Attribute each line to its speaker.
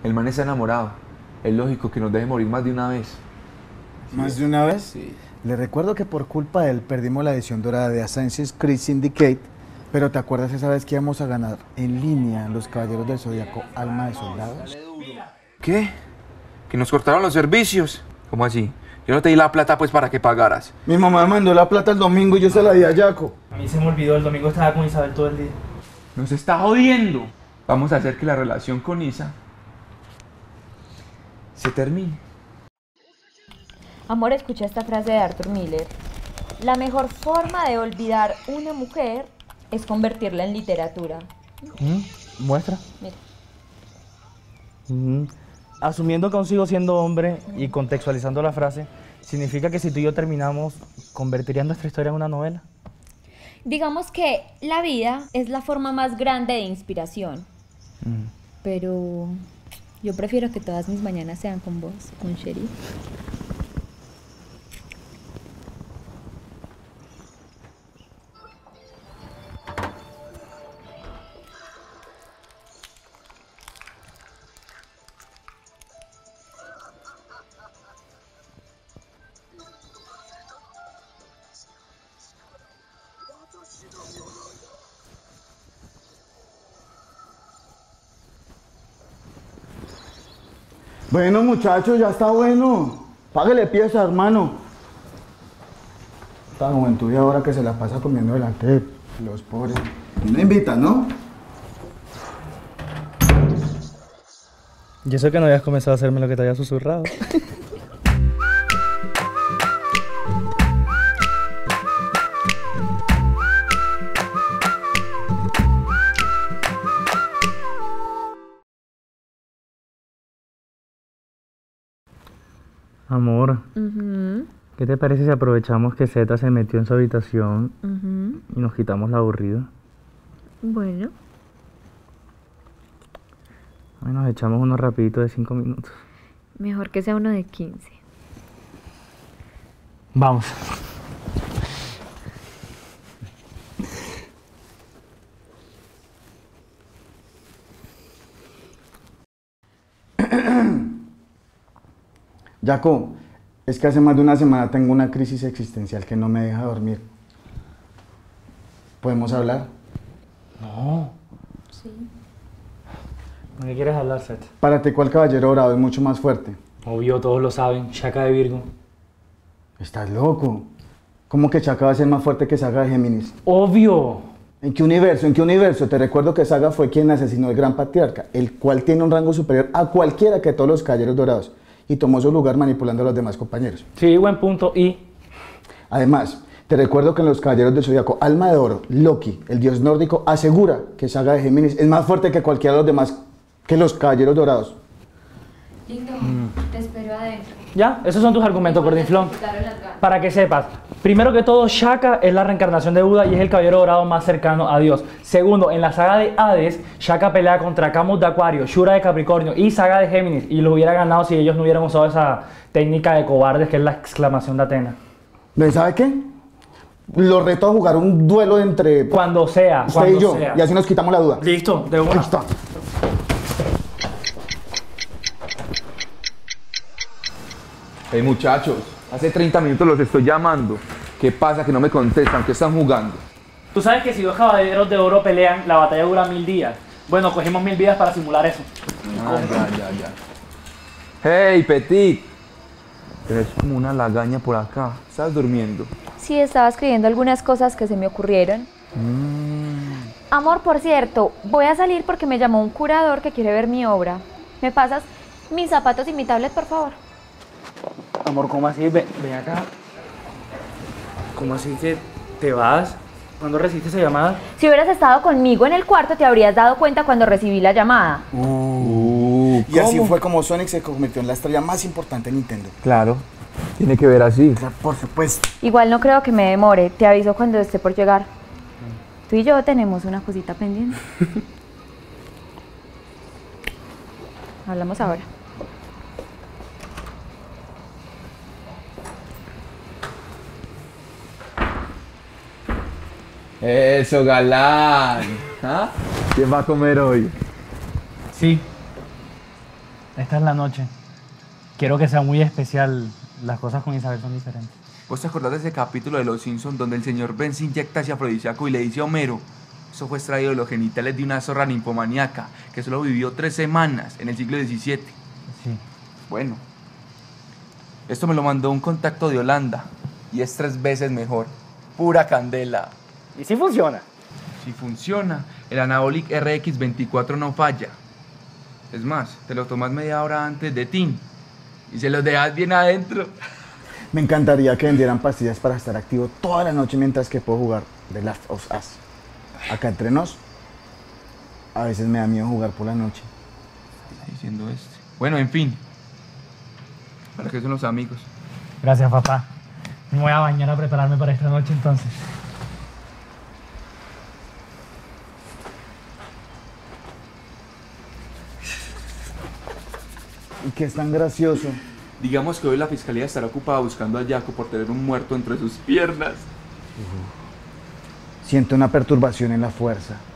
Speaker 1: El man está enamorado. Es lógico que nos deje morir más de una vez.
Speaker 2: ¿Más de una vez?
Speaker 1: Sí.
Speaker 2: Le recuerdo que por culpa de él perdimos la edición dorada de Assassin's Creed Syndicate, pero ¿te acuerdas esa vez que íbamos a ganar en línea los Caballeros del Zodiaco Alma de Soldados?
Speaker 1: ¿Qué? ¿Que nos cortaron los servicios? ¿Cómo así? Yo no te di la plata pues para que pagaras.
Speaker 2: Mi mamá me mandó la plata el domingo y yo se la di a Jaco.
Speaker 3: A mí se me olvidó, el domingo estaba con Isabel todo el día.
Speaker 1: Nos está jodiendo. Vamos a hacer que la relación con Isa se termine.
Speaker 4: Amor, escucha esta frase de Arthur Miller. La mejor forma de olvidar una mujer es convertirla en literatura.
Speaker 3: Muestra.
Speaker 4: Mira.
Speaker 3: Asumiendo que aún sigo siendo hombre y contextualizando la frase, significa que si tú y yo terminamos, ¿convertirías nuestra historia en una novela?
Speaker 4: Digamos que la vida es la forma más grande de inspiración. Pero yo prefiero que todas mis mañanas sean con vos, con Sherry.
Speaker 2: Bueno, muchachos, ya está bueno. Páguele pieza, hermano. Esta juventud y ahora que se la pasa comiendo delante de los pobres. Me invitan, ¿no?
Speaker 3: Y eso que no habías comenzado a hacerme lo que te había susurrado. Amor, ¿qué te parece si aprovechamos que Zeta se metió en su habitación y nos quitamos la aburrida?
Speaker 4: Bueno.
Speaker 3: Ay, nos echamos uno rapidito de 5 minutos.
Speaker 4: Mejor que sea uno de 15.
Speaker 3: Vamos.
Speaker 2: Jaco, es que hace más de una semana tengo una crisis existencial que no me deja dormir. ¿Podemos hablar?
Speaker 3: No.
Speaker 4: Sí.
Speaker 3: ¿De qué quieres hablar, Zeta?
Speaker 2: Para ti, ¿cuál caballero dorado es mucho más fuerte?
Speaker 3: Obvio, todos lo saben. Shaka de Virgo.
Speaker 2: Estás loco. ¿Cómo que Chaka va a ser más fuerte que Saga de Géminis?
Speaker 3: ¡Obvio!
Speaker 2: ¿En qué universo? ¿En qué universo? Te recuerdo que Saga fue quien asesinó al Gran Patriarca, el cual tiene un rango superior a cualquiera que todos los caballeros dorados, y tomó su lugar manipulando a los demás compañeros.
Speaker 3: Sí, buen punto. Y
Speaker 2: Además, te recuerdo que en los Caballeros del Zodiaco, Alma de Oro, Loki, el dios nórdico, asegura que Saga de Géminis es más fuerte que cualquiera de los demás, que los Caballeros Dorados.
Speaker 4: Lindo, te espero adentro.
Speaker 3: ya, esos son tus argumentos, Gordinflón. Para que sepas, primero que todo, Shaka es la reencarnación de Buda y es el caballero dorado más cercano a Dios. Segundo, en la saga de Hades, Shaka pelea contra Camus de Acuario, Shura de Capricornio y Saga de Géminis, y lo hubiera ganado si ellos no hubieran usado esa técnica de cobardes que es la exclamación de Atena.
Speaker 2: ¿Sabe qué? Lo reto a jugar un duelo entre
Speaker 3: Cuando sea,
Speaker 2: usted
Speaker 3: cuando
Speaker 2: y yo,
Speaker 3: sea.
Speaker 2: y así nos quitamos la duda.
Speaker 3: Listo, de una.
Speaker 2: Ahí está.
Speaker 1: Hey muchachos, hace 30 minutos los estoy llamando. ¿Qué pasa que no me contestan? ¿Qué están jugando?
Speaker 3: Tú sabes que si dos caballeros de oro pelean, la batalla dura 1000 días. Bueno, cogimos 1000 vidas para simular eso.
Speaker 1: Ya. Hey, Petit. Tienes como una lagaña por acá. ¿Estás durmiendo?
Speaker 4: Sí, estaba escribiendo algunas cosas que se me ocurrieron. Amor, por cierto, voy a salir porque me llamó un curador que quiere ver mi obra. ¿Me pasas mis zapatos y mi tablet, por favor?
Speaker 3: Amor, ¿cómo así? Ven acá. ¿Cómo así que te vas? ¿Cuándo recibiste esa llamada?
Speaker 4: Si hubieras estado conmigo en el cuarto, te habrías dado cuenta cuando recibí la llamada.
Speaker 2: Y así fue como Sonic se convirtió en la estrella más importante de Nintendo.
Speaker 1: Claro, tiene que ver así.
Speaker 2: Por supuesto.
Speaker 4: Igual no creo que me demore, te aviso cuando esté por llegar. Tú y yo tenemos una cosita pendiente. Hablamos ahora.
Speaker 1: Eso, galán. ¿Ah? ¿Quién va a comer hoy?
Speaker 3: Sí. Esta es la noche. Quiero que sea muy especial. Las cosas con Isabel son diferentes.
Speaker 1: ¿Vos te acordás de ese capítulo de Los Simpsons donde el señor Ben se inyecta ese afrodisíaco y le dice a Homero: eso fue extraído de los genitales de una zorra ninfomaníaca que solo vivió 3 semanas en el siglo XVII?
Speaker 3: Sí.
Speaker 1: Bueno, esto me lo mandó un contacto de Holanda y es 3 veces mejor. Pura candela.
Speaker 3: ¿Y si funciona?
Speaker 1: Si funciona, el Anabolic RX24 no falla. Es más, te lo tomas media hora antes de tin y se los dejas bien adentro.
Speaker 2: Me encantaría que vendieran pastillas para estar activo toda la noche mientras que puedo jugar The Last of Us. Acá entre nos, a veces me da miedo jugar por la noche.
Speaker 1: Está diciendo este. Bueno, en fin. ¿Para qué son los amigos?
Speaker 3: Gracias, papá. Me voy a bañar a prepararme para esta noche entonces.
Speaker 2: ¿Y qué es tan gracioso?
Speaker 1: Digamos que hoy la fiscalía estará ocupada buscando a Jaco por tener un muerto entre sus piernas.
Speaker 2: Siento una perturbación en la fuerza.